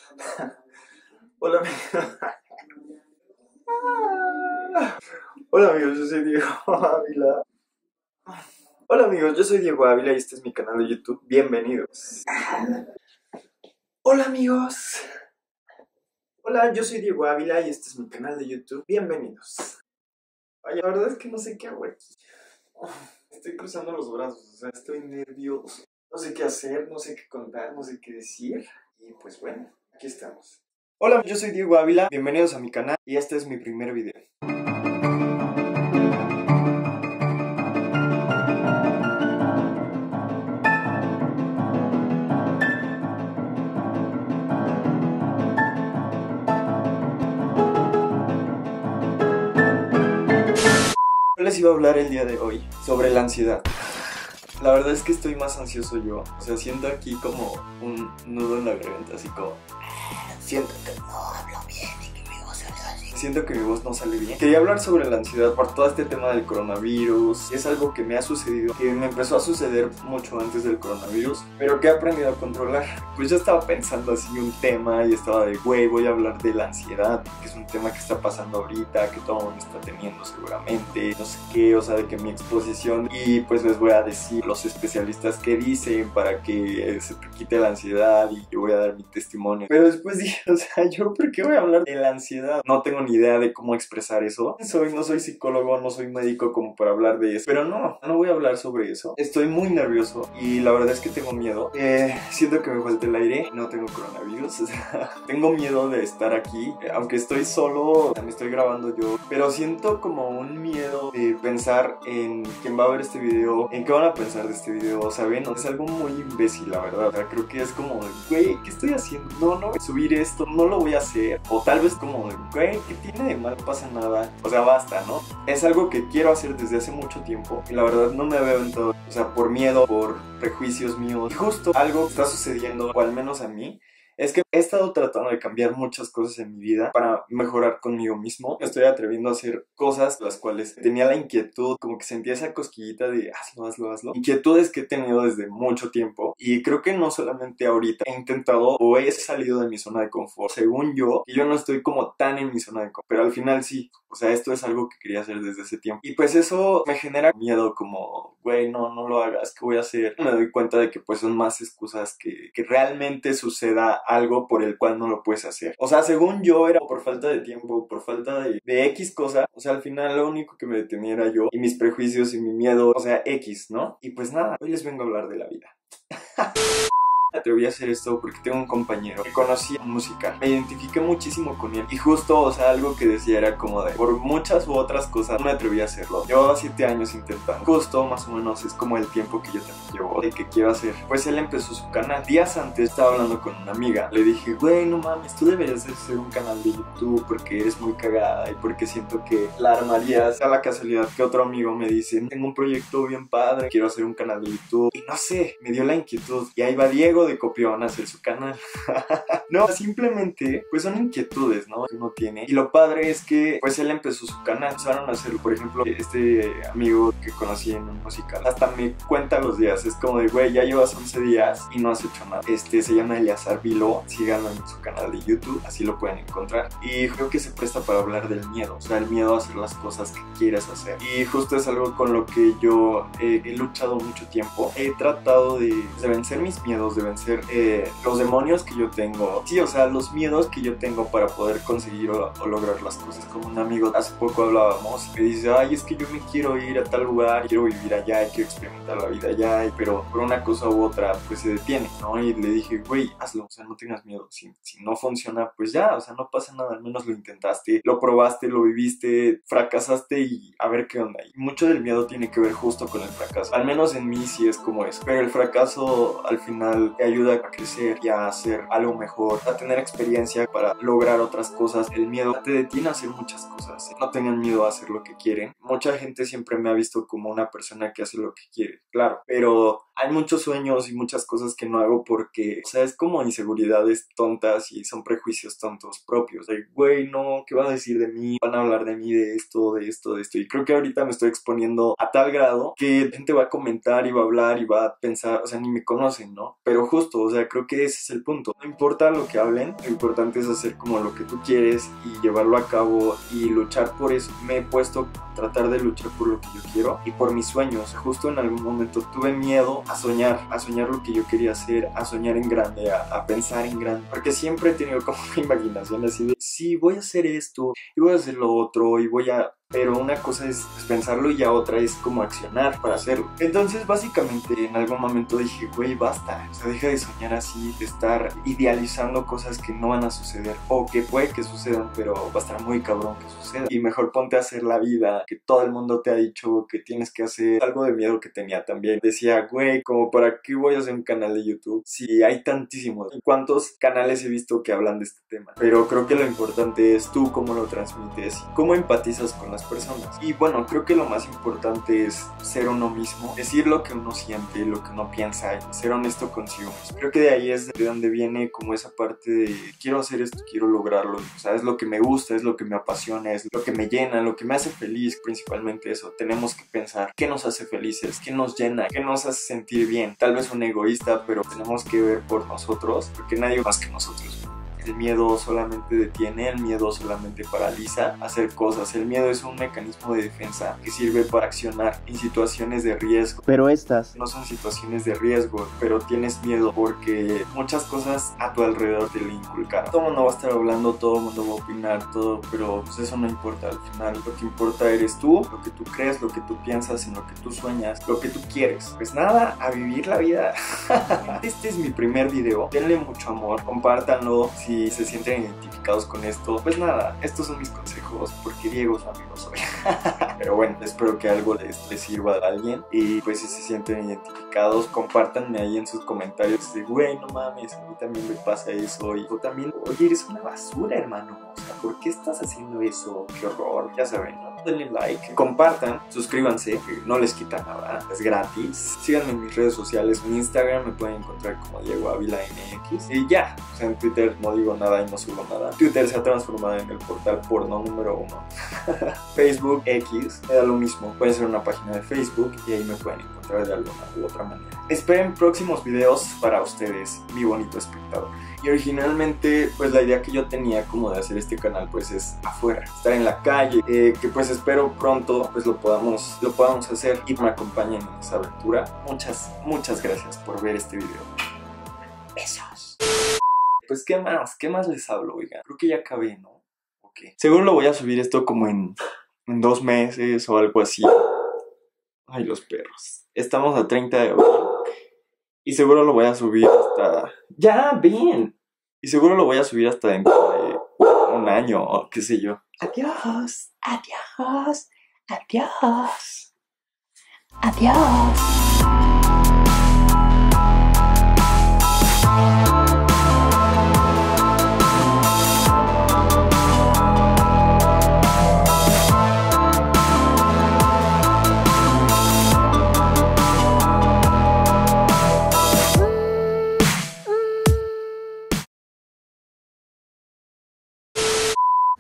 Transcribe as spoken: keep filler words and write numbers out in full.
Hola amigos. Hola amigos, yo soy Diego Ávila. Hola amigos, yo soy Diego Ávila y este es mi canal de YouTube. Bienvenidos. Hola amigos. Hola, yo soy Diego Ávila y este es mi canal de YouTube. Bienvenidos. Ay, la verdad es que no sé qué hago aquí. Estoy cruzando los brazos, o sea, estoy nervioso. No sé qué hacer, no sé qué contar, no sé qué decir. Y pues bueno, aquí estamos. Hola, yo soy Diego Ávila. Bienvenidos a mi canal y este es mi primer video. Yo les iba a hablar el día de hoy sobre la ansiedad. La verdad es que estoy más ansioso yo. O sea, siento aquí como un nudo en la garganta, así como... Siento que no hablo bien y que mi voz sale así. Siento que mi voz no sale bien. Quería hablar sobre la ansiedad por todo este tema del coronavirus. Es algo que me ha sucedido, que me empezó a suceder mucho antes del coronavirus, pero que he aprendido a controlar. Pues yo estaba pensando así un tema y estaba de, güey, voy a hablar de la ansiedad, que es un tema que está pasando ahorita, que todo el mundo está teniendo seguramente, no sé qué, o sea, de que mi exposición, y pues les voy a decir los especialistas que dicen para que se te quite la ansiedad y yo voy a dar mi testimonio. Pero después dije, o sea, ¿yo por qué voy a hablar de la ansiedad? No tengo ni idea de cómo expresar eso. Soy, no soy psicólogo, no soy médico como para hablar de eso, pero no, no voy a hablar sobre eso. Estoy muy nervioso y la verdad es que tengo miedo. Eh, siento que me falta el aire, no tengo coronavirus, o sea, tengo miedo de estar aquí, aunque estoy solo, me estoy grabando yo, pero siento como un miedo de pensar en quién va a ver este video, en qué van a pensar de este video, ¿saben? Es algo muy imbécil, la verdad. O sea, creo que es como, güey, ¿qué estoy haciendo? No, no voy a subir esto, no lo voy a hacer. O tal vez como, güey, ¿qué tiene de mal? No pasa nada. O sea, basta, ¿no? Es algo que quiero hacer desde hace mucho tiempo y la verdad no me había aventado, o sea, por miedo, por prejuicios míos. Y justo algo que está sucediendo, o al menos a mí, es que he estado tratando de cambiar muchas cosas en mi vida para mejorar conmigo mismo. Me estoy atreviendo a hacer cosas las cuales tenía la inquietud, como que sentía esa cosquillita de hazlo, hazlo, hazlo. Inquietudes que he tenido desde mucho tiempo y creo que no solamente ahorita he intentado o he salido de mi zona de confort. Según yo, y yo no estoy como tan en mi zona de confort, pero al final sí. O sea, esto es algo que quería hacer desde ese tiempo. Y pues eso me genera miedo como, güey, no, no lo hagas, ¿qué voy a hacer? Me doy cuenta de que pues son más excusas que, que realmente suceda algo por el cual no lo puedes hacer. O sea, según yo era por falta de tiempo, por falta de, de X cosa. O sea, al final lo único que me detenía era yo y mis prejuicios y mi miedo. O sea, X, ¿no? Y pues nada, hoy les vengo a hablar de la vida. Me atreví a hacer esto porque tengo un compañero que conocía música. Me identifiqué muchísimo con él. Y justo, o sea, algo que decía era como de, por muchas u otras cosas, no me atreví a hacerlo. Llevaba siete años intentando. Justo, más o menos, es como el tiempo que yo también llevo de que quiero hacer. Pues él empezó su canal. Días antes estaba hablando con una amiga. Le dije, güey, no mames, tú deberías de hacer un canal de YouTube porque eres muy cagada y porque siento que la armarías. A la casualidad que otro amigo me dice, tengo un proyecto bien padre, quiero hacer un canal de YouTube. Y no sé, me dio la inquietud. Y ahí va Diego de copión a hacer su canal. No, simplemente pues son inquietudes, ¿no? Que uno tiene. Y lo padre es que pues él empezó su canal. Empezaron a hacerlo, por ejemplo, este amigo que conocí en un musical hasta me cuenta los días. Es como de, güey, ya llevas once días y no has hecho nada. Este se llama Eleazar Vilo. Síganlo en su canal de YouTube, así lo pueden encontrar. Y creo que se presta para hablar del miedo. O sea, el miedo a hacer las cosas que quieres hacer. Y justo es algo con lo que yo eh, he luchado mucho tiempo. He tratado de, de vencer mis miedos, de vencer eh, los demonios que yo tengo. Sí, o sea, los miedos que yo tengo para poder conseguir o, o lograr las cosas. Como un amigo, hace poco hablábamos y me dice, ay, es que yo me quiero ir a tal lugar, quiero vivir allá y quiero experimentar la vida allá, pero por una cosa u otra, pues se detiene, ¿no? Y le dije, güey, hazlo, o sea, no tengas miedo. Si, si no funciona, pues ya, o sea, no pasa nada, al menos lo intentaste, lo probaste, lo viviste, fracasaste y a ver qué onda. Y mucho del miedo tiene que ver justo con el fracaso. Al menos en mí sí es como eso. Pero el fracaso al final te ayuda a crecer y a hacer algo mejor, a tener experiencia para lograr otras cosas. El miedo te detiene a hacer muchas cosas. No tengan miedo a hacer lo que quieren. Mucha gente siempre me ha visto como una persona que hace lo que quiere, claro, pero hay muchos sueños y muchas cosas que no hago porque, o sea, es como inseguridades tontas y son prejuicios tontos propios. De, güey, no, ¿qué van a decir de mí? Van a hablar de mí, de esto, de esto, de esto. Y creo que ahorita me estoy exponiendo a tal grado que gente va a comentar y va a hablar y va a pensar, o sea, ni me conocen, ¿no? Pero justo, o sea, creo que ese es el punto. No importa lo que hablen, lo importante es hacer como lo que tú quieres y llevarlo a cabo y luchar por eso. Me he puesto a tratar de luchar por lo que yo quiero y por mis sueños. Justo en algún momento tuve miedo a soñar, a soñar lo que yo quería hacer, a soñar en grande, a, a pensar en grande, porque siempre he tenido como una imaginación así de, sí, voy a hacer esto y voy a hacer lo otro y voy a... Pero una cosa es pensarlo y ya otra es como accionar para hacerlo. Entonces básicamente en algún momento dije, güey, basta. O sea, deja de soñar así, de estar idealizando cosas que no van a suceder o que puede que sucedan, pero va a estar muy cabrón que suceda. Y mejor ponte a hacer la vida que todo el mundo te ha dicho que tienes que hacer. Algo de miedo que tenía también. Decía, güey, como para qué voy a hacer un canal de YouTube si hay tantísimos. ¿Cuántos canales he visto que hablan de este tema? Pero creo que lo importante es tú cómo lo transmites y cómo empatizas con las personas. Y bueno, creo que lo más importante es ser uno mismo, decir lo que uno siente, lo que uno piensa y ser honesto consigo mismo. Creo que de ahí es de donde viene como esa parte de quiero hacer esto, quiero lograrlo. O sea, es lo que me gusta, es lo que me apasiona, es lo que me llena, lo que me hace feliz, principalmente eso. Tenemos que pensar qué nos hace felices, qué nos llena, qué nos hace sentir bien. Tal vez un egoísta, pero tenemos que ver por nosotros, porque nadie más que nosotros. El miedo solamente detiene, el miedo solamente paraliza hacer cosas. El miedo es un mecanismo de defensa que sirve para accionar en situaciones de riesgo. Pero estas no son situaciones de riesgo, pero tienes miedo porque muchas cosas a tu alrededor te lo inculcaron. Todo el mundo va a estar hablando, todo el mundo va a opinar, todo, pero pues eso no importa al final. Lo que importa eres tú, lo que tú crees, lo que tú piensas, en lo que tú sueñas, lo que tú quieres. Pues nada, a vivir la vida. Este es mi primer video. Denle mucho amor, compártanlo. Si se sienten identificados con esto, pues nada, estos son mis consejos porque Diego su amigo soy. Pero bueno, espero que algo les, les sirva a alguien y pues si se sienten identificados, compártanme ahí en sus comentarios de güey, no mames, a mí también me pasa eso y tú también, oye, eres una basura, hermano, o sea, ¿por qué estás haciendo eso? Qué horror, ya saben, ¿no? Denle like, compartan, suscríbanse, que no les quita nada, es gratis. Síganme en mis redes sociales, en Instagram me pueden encontrar como Diego Ávila M X y ya, o sea, en Twitter no digo nada y no subo nada. Twitter se ha transformado en el portal porno número uno. Facebook, X, me da lo mismo, puede ser una página de Facebook y ahí me pueden encontrar de alguna u otra manera. Esperen próximos videos para ustedes, mi bonito espectador. Y originalmente, pues la idea que yo tenía como de hacer este canal, pues es afuera, estar en la calle, eh, que pues espero pronto pues lo podamos, lo podamos hacer y me acompañen en esa aventura. Muchas, muchas gracias por ver este video. Besos. Pues qué más, qué más les hablo, oigan. Creo que ya acabé, ¿no? Ok. Seguro lo voy a subir esto como en, en dos meses o algo así. Ay, los perros. Estamos a treinta de abril. Y seguro lo voy a subir hasta... ¡Ya, bien! Y seguro lo voy a subir hasta dentro de un año o qué sé yo. Adiós, adiós, adiós, adiós.